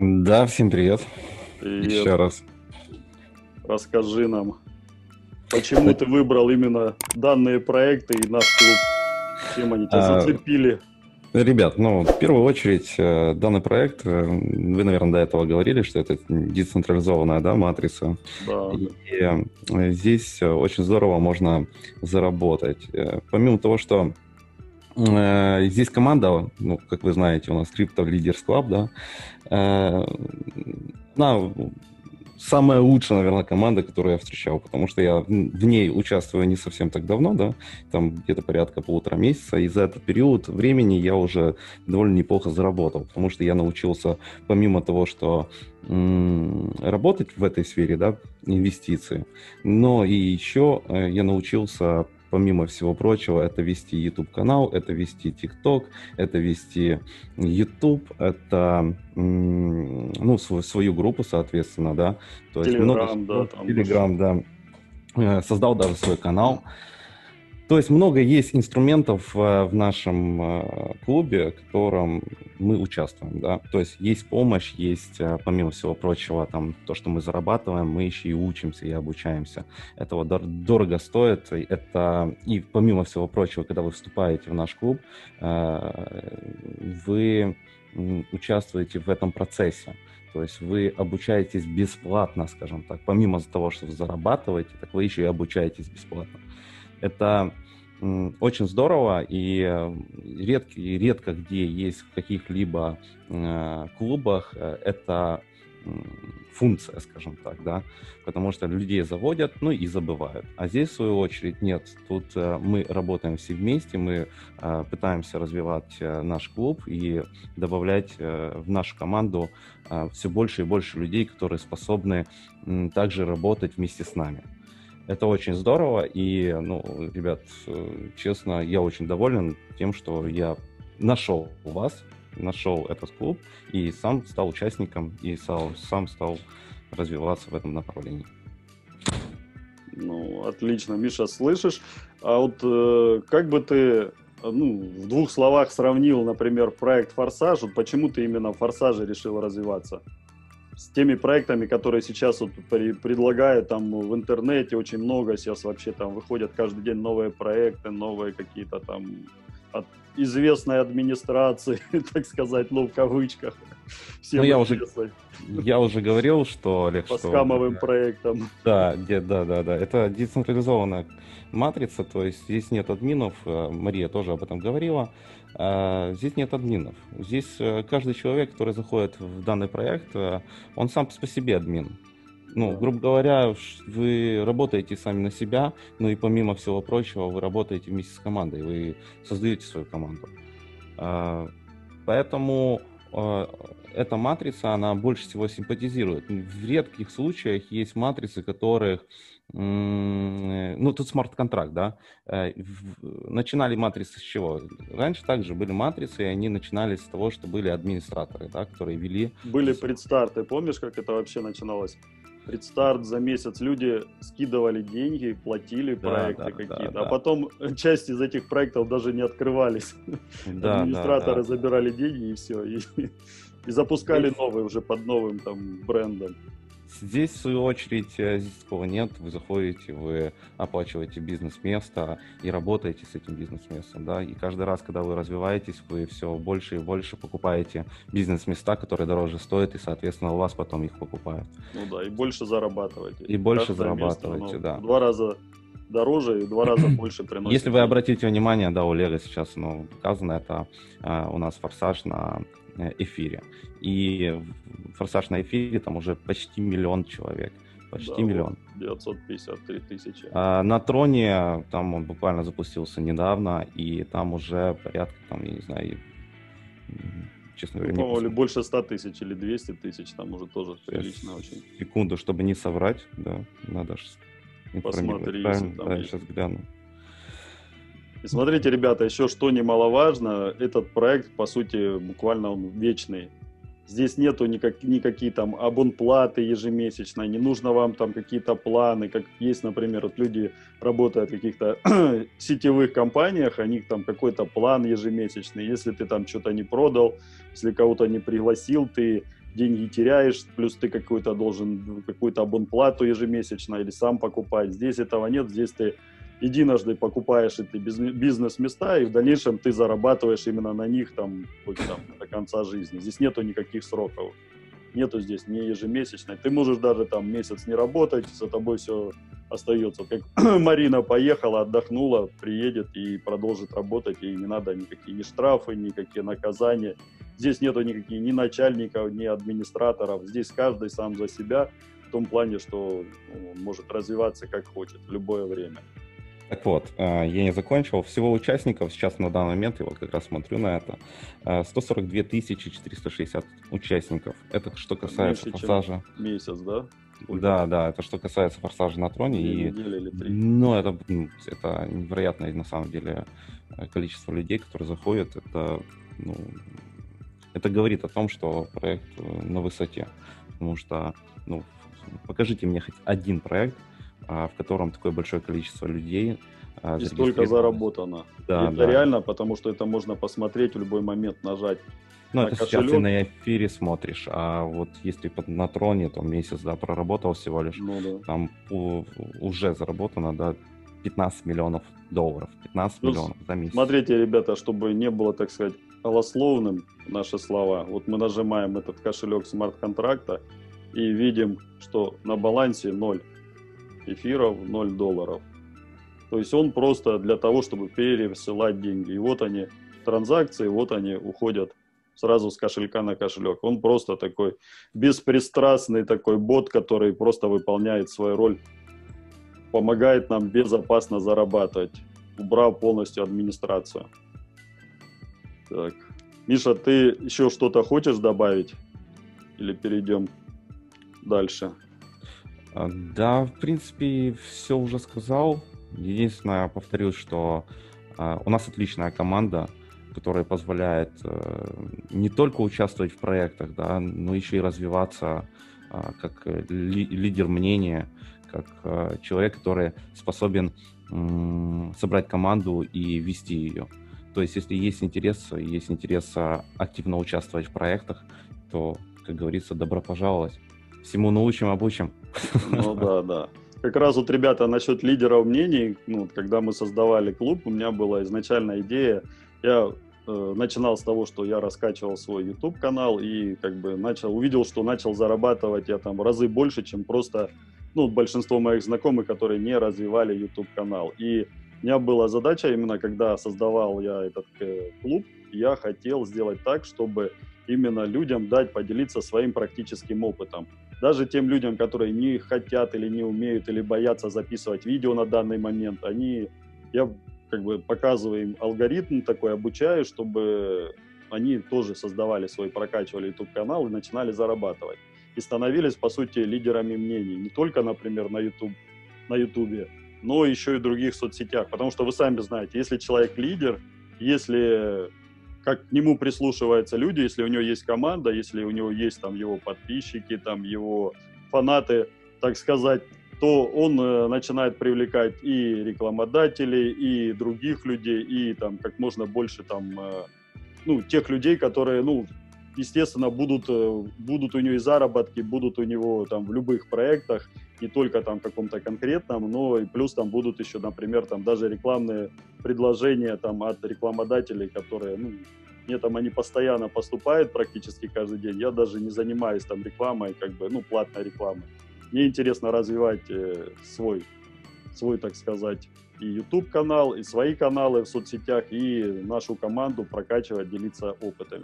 Да, всем привет. Привет. Еще раз. Расскажи нам, почему ты выбрал именно данные проекты и наш клуб? Чем они тебя А, зацепили? Ребят, ну, в первую очередь, данный проект, вы, наверное, до этого говорили, что это децентрализованная, да, матрица. Да, И да. здесь очень здорово можно заработать. Помимо того, что здесь команда, ну, как вы знаете, у нас Crypto Leaders Club, да, э, она самая лучшая, наверное, команда, которую я встречал, потому что я в ней участвую не совсем так давно, да, там где-то порядка полутора месяца, и за этот период времени я уже довольно неплохо заработал, потому что я научился, помимо того, что работать в этой сфере, да, инвестиции, но и еще я научился, помимо всего прочего, это вести YouTube-канал, это вести TikTok, это вести YouTube, это ну, свою группу, соответственно, да, то есть много Телеграм, да, всего. там уж. Telegram, да. Создал даже свой канал. То есть много есть инструментов в нашем клубе, в котором мы участвуем, да. То есть есть помощь, есть, помимо всего прочего, там, то, что мы зарабатываем, мы еще и учимся, и обучаемся. Это вот дорого стоит. И помимо всего прочего, когда вы вступаете в наш клуб, вы участвуете в этом процессе. То есть вы обучаетесь бесплатно, скажем так. Помимо того, что вы зарабатываете, так вы еще и обучаетесь бесплатно. Это очень здорово, и редко где есть в каких-либо клубах эта функция, скажем так, да, потому что людей заводят, ну и забывают. А здесь, в свою очередь, нет. Тут мы работаем все вместе, мы пытаемся развивать наш клуб и добавлять в нашу команду все больше и больше людей, которые способны также работать вместе с нами. Это очень здорово, и, ну, ребят, честно, я очень доволен тем, что я нашел вас, нашел этот клуб, и сам стал участником, и сам стал развиваться в этом направлении. Ну, отлично, Миша, слышишь? А вот как бы ты, ну, в двух словах сравнил, например, проект «Форсаж», вот почему ты именно в «Форсаже» решил развиваться? С теми проектами, которые сейчас вот предлагают там в интернете, очень много сейчас вообще там выходят каждый день новые проекты, новые какие-то там от известной администрации, так сказать, ну, в кавычках, Ну, всем известной, я уже говорил, что, Олег, по что скамовым проектам. да, да. Это децентрализованная матрица, то есть здесь нет админов. Мария тоже об этом говорила. Здесь нет админов. Здесь каждый человек, который заходит в данный проект, он сам по себе админ. Ну, Да. грубо говоря, вы работаете сами на себя, ну и помимо всего прочего, вы работаете вместе с командой, вы создаете свою команду. А, Поэтому эта матрица, она больше всего симпатизирует. В редких случаях есть матрицы, которых, ну, тут смарт-контракт, да. Начинали матрицы с чего? Раньше также были матрицы, и они начинались с того, что были администраторы, да, которые вели Были за собой. предстарты, помнишь, как это вообще начиналось? Предстарт за месяц люди скидывали деньги, платили проекты какие-то, а Да. потом часть из этих проектов даже не открывались. Да. Администраторы забирали деньги и все, и запускали Здесь новые уже под новым там брендом. Здесь, в свою очередь, здесь такого нет. Вы заходите, вы оплачиваете бизнес-место и работаете с этим бизнес-местом, да. И каждый раз, когда вы развиваетесь, вы все больше и больше покупаете бизнес-места, которые дороже стоят, и, соответственно, у вас потом их покупают. Ну да, и больше зарабатываете. И больше Каждое место, зарабатываете, оно в да. 2 раза дороже и в 2 раза больше Если приносит вы денег. обратите внимание, да, у Лего сейчас, ну, показано, это у нас форсаж на эфире. И форсаж на эфире там уже почти миллион человек. Да, Почти вот, миллион. 953 тысячи. На Троне там он буквально запустился недавно, и там уже порядка, там, я не знаю, честно Ну, говоря, не по-моему, или посмотрел. больше 100 тысяч, или 200 тысяч, там уже тоже Сейчас, прилично очень. секунду, чтобы не соврать, да, надо же информировать Посмотри, если правильно, там да, я есть. сейчас гляну. И смотрите, ребята, еще что немаловажно, этот проект, по сути, буквально он вечный. Здесь нету никакие там абонплаты ежемесячной, не нужно вам там какие-то планы, как есть, например, вот люди работают в каких-то сетевых компаниях, у них там какой-то план ежемесячный, если ты там что-то не продал, если кого-то не пригласил, ты деньги теряешь, плюс ты какую-то должен какую-то абонплату ежемесячно или сам покупать. Здесь этого нет, здесь ты единожды покупаешь эти бизнес-места, и в дальнейшем ты зарабатываешь именно на них там, хоть там до конца жизни. Здесь нету никаких сроков. Нету здесь ни ежемесячной. Ты можешь даже там месяц не работать, за тобой все остается. Как Марина поехала, отдохнула, приедет и продолжит работать, и не надо никакие ни штрафы, никакие наказания. Здесь нету никаких ни начальников, ни администраторов. Здесь каждый сам за себя, в том плане, что он может развиваться как хочет в любое время. Так вот, я не закончил. Всего участников сейчас на данный момент, я вот как раз смотрю на это, 142 460 участников. Это что касается меньше, форсажа. Месяц, да? Да, это что касается форсажа на троне. 2 и, недели или 3. Ну, это невероятное на самом деле количество людей, которые заходят. Это говорит о том, что проект на высоте. Потому что, покажите мне хоть один проект, в котором такое большое количество людей и столько заработано. Да, это реально, потому что это можно посмотреть в любой момент, нажать. Ну, это сейчас ты на эфире смотришь, а вот если на троне, то месяц, проработал всего лишь, там уже заработано, 15 миллионов долларов, 15 миллионов за месяц. Смотрите, ребята, чтобы не было, так сказать, голословным наши слова, вот мы нажимаем этот кошелек смарт-контракта и видим, что на балансе 0 эфиров, 0 долларов. То есть он просто для того, чтобы пересылать деньги. И вот они, транзакции, вот они уходят сразу с кошелька на кошелек. Он просто такой беспристрастный такой бот, который просто выполняет свою роль, помогает нам безопасно зарабатывать, убрав полностью администрацию. Так. Миша, ты еще что-то хочешь добавить? Или перейдем дальше? Да, в принципе, все уже сказал. Единственное, повторюсь, что у нас отличная команда, которая позволяет не только участвовать в проектах, но еще и развиваться как лидер мнения, как человек, который способен собрать команду и вести ее. То есть, если есть интерес активно участвовать в проектах, то, как говорится, добро пожаловать. Всему научим, обучим. Ну да. Как раз вот, ребята, насчет лидеров мнений, когда мы создавали клуб, у меня была изначальная идея, я начинал с того, что я раскачивал свой YouTube-канал и увидел, что начал зарабатывать я там в разы больше, чем просто большинство моих знакомых, которые не развивали YouTube-канал. И у меня была задача, именно когда создавал я этот клуб, я хотел сделать так, чтобы именно людям дать поделиться своим практическим опытом. Даже тем людям, которые не хотят или не умеют, или боятся записывать видео на данный момент, я показываю им алгоритм такой, обучаю, чтобы они тоже создавали свой, прокачивали YouTube-канал и начинали зарабатывать. И становились, по сути, лидерами мнений. Не только, например, на YouTube, но еще и в других соцсетях. Потому что вы сами знаете, если человек лидер, если как к нему прислушиваются люди, если у него есть команда, если у него есть там его подписчики, там его фанаты, так сказать, то он начинает привлекать и рекламодателей, и других людей, и там как можно больше там, тех людей, которые, естественно, будут у него и заработки, будут у него там в любых проектах, не только там каком-то конкретном, но и плюс там будут еще, например, там даже рекламные предложения там от рекламодателей, которые, мне там они постоянно поступают практически каждый день. Я даже не занимаюсь там рекламой, платной рекламой. Мне интересно развивать свой, так сказать, и YouTube-канал, и свои каналы в соцсетях, и нашу команду прокачивать, делиться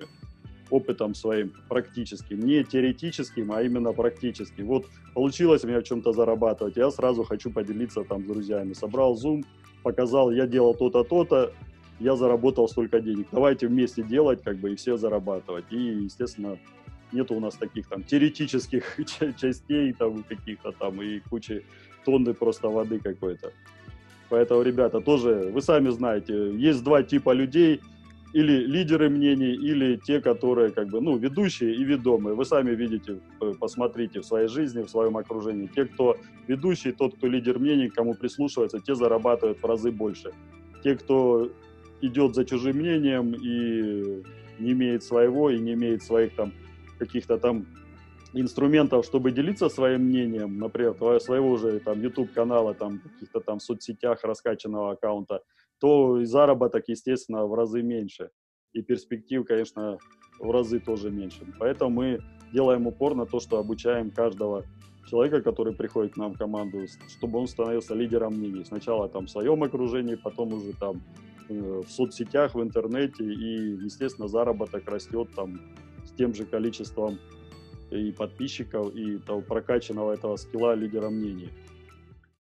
опытом своим практическим, не теоретическим, а именно практическим. Вот получилось у меня в чем-то зарабатывать, я сразу хочу поделиться там с друзьями. Собрал Zoom, показал, я делал то-то, то-то, я заработал столько денег. Давайте вместе делать, и все зарабатывать. И, естественно, нету у нас таких там теоретических частей, там каких-то там и кучи тонны просто воды какой-то. Поэтому, ребята, тоже, вы сами знаете, есть два типа людей, или лидеры мнений, или те, которые ведущие и ведомые. Вы сами видите, посмотрите в своей жизни, в своем окружении. Те, кто ведущий, тот, кто лидер мнений, кому прислушивается, те зарабатывают в разы больше. Те, кто идет за чужим мнением и не имеет своего, и не имеет своих там каких-то там инструментов, чтобы делиться своим мнением, например, своего уже там YouTube-канала, там каких-то там в соцсетях раскачанного аккаунта, то и заработок, естественно, в разы меньше. И перспектив, конечно, в разы тоже меньше. Поэтому мы делаем упор на то, что обучаем каждого человека, который приходит к нам в команду, чтобы он становился лидером мнений. Сначала там в своем окружении, потом уже там в соцсетях, в интернете. И, естественно, заработок растет там с тем же количеством и подписчиков, и того прокачанного этого скилла лидера мнений.